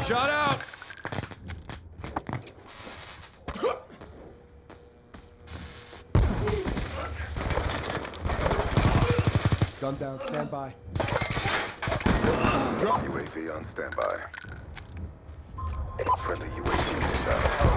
Shot out! Gun down, stand by. UAV on standby. Friendly UAV inbound.